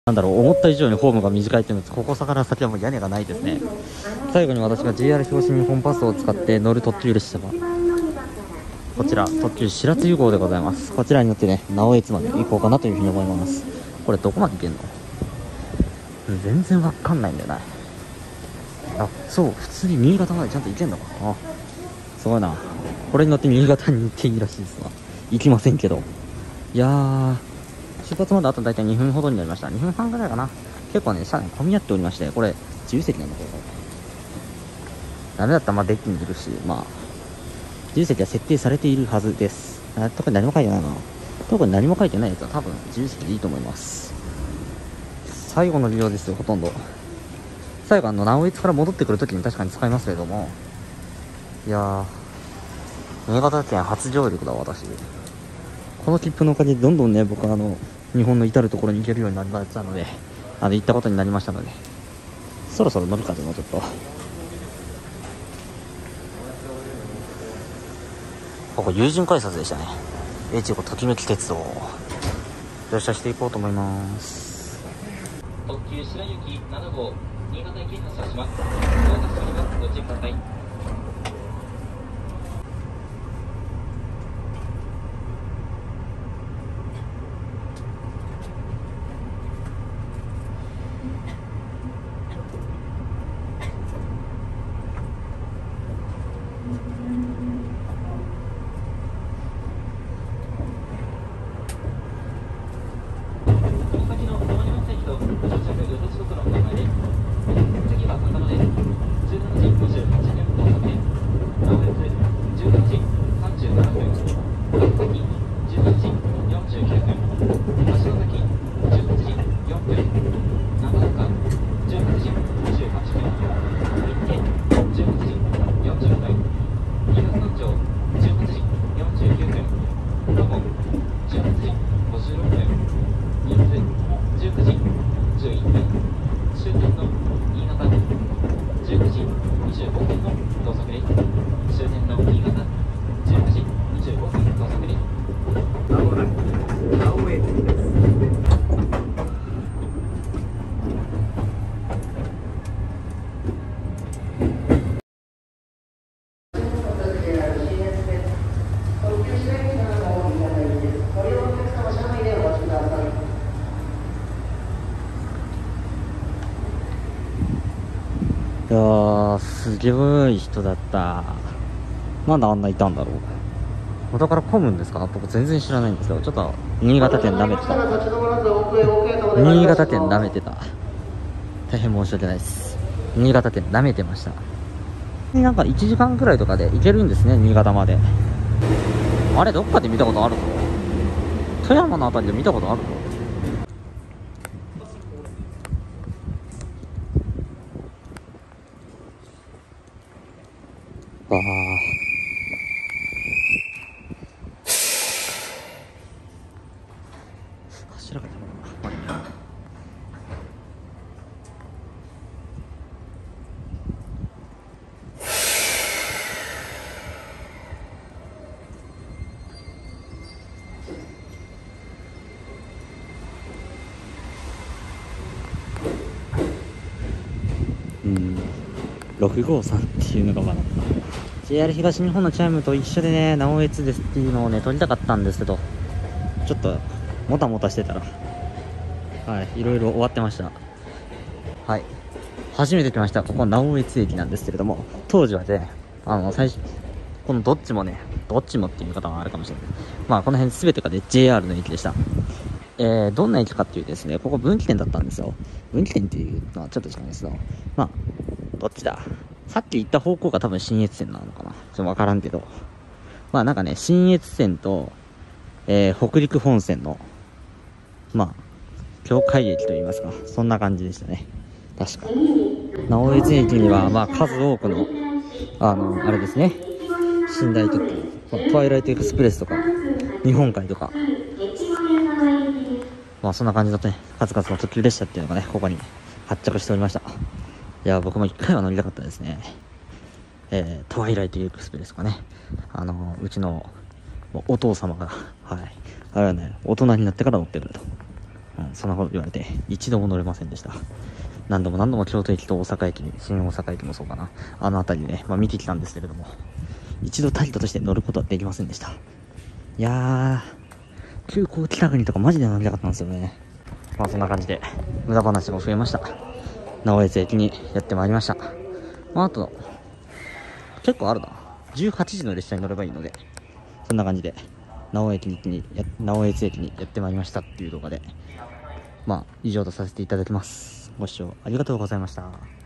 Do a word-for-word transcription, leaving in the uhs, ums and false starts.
なんだろう、思った以上にホームが短いっていうのと、ここから先はもう屋根がないですね。最後に私が ジェイアール 東日本パスを使って乗る特急列車はこちら、特急しらつ湯号でございます。こちらに乗ってね、直江津まで行こうかなというふうに思います。これどこまで行けんの？全然わかんないんだよな。あ、そう、普通に新潟までちゃんと行けんのか。あ、すごいな。これに乗って新潟に行っていいらしいですわ。行きませんけど。いやー、出発まであと大体にふんほどになりました。にふんはんぐらいかな。結構ね、車内混み合っておりまして、これ自由席なんだけど、ダメだったらまあデッキにいるし、まあ自由席は設定されているはずです。あ、特に何も書いてないな。特に何も書いてないやつは多分自由席でいいと思います。最後の利用ですよ、ほとんど。最後あの直江津から戻ってくるときに確かに使いますけれども、いやー、新潟県初上陸だ私。この切符のおかげでどんどんね、僕はあの日本の至るところに行けるようになりましたので、あの行ったことになりましたので、そろそろ乗るかでもちょっと。ここ友人改札でしたね。越後ときめき鉄道、乗車していこうと思います。 特急白雪なな号、新潟駅発車します。ドアが閉まります。ご注意ください。 いやー、すごい人だった。なんであんないたんだろう。元から混むんですか？僕全然知らないんですけど、ちょっと新潟店舐めてた。新潟店舐めてた。大変申し訳ないです。新潟店舐めてました。なんかいちじかんくらいとかで行けるんですね、新潟まで。あれどっかで見たことあるぞ。富山のあたりで見たことあるぞ。ああ、柱がたまらない。うん、ろくごさんっていうのがまだ ジェイアール 東日本のチャイムと一緒でね、直江津ですっていうのをね撮りたかったんですけど、ちょっともたもたしてたら、はい、いろいろ終わってました。はい、初めて来ました。ここ直江津駅なんですけれども、当時はね、あの最初このどっちもね、どっちもっていう方はあるかもしれない。まあこの辺全てがね ジェイアール の駅でした。えー、どんな駅かっていうとですね、ここ分岐点だったんですよ。分岐点っていうのはちょっと違うんですけど、まあどっちだ、さっき言った方向が多分信越線なのかな、ちょっとわからんけど、まあなんかね、信越線と、えー、北陸本線のまあ境界駅といいますか、そんな感じでしたね。確か直江津駅にはまあ数多くのあのあれですね、寝台特急、トワイライトエクスプレスとか日本海とか、まあそんな感じだとね、数々の特急列車っていうのがねここに発着しておりました。いや僕も一回は乗りたかったですね。えー、トワイライトエクスプレスとかね、あのうちのお父様が、はい、あれはね大人になってから乗ってくると、 うん、そんなこと言われて一度も乗れませんでした。何度も何度も京都駅と大阪駅に、新大阪駅もそうかな、あの辺りでね、まあ、見てきたんですけれども、一度タリトとして乗ることはできませんでした。いやー、急行北国とかマジで乗りたかったんですよね。まあそんな感じで無駄話も増えました。直江津駅にやってまいりました。まああと結構あるな、じゅうはちじの列車に乗ればいいので、そんな感じで直江駅にや直江津駅にやってまいりましたっていう動画で、まあ以上とさせていただきます。ご視聴ありがとうございました。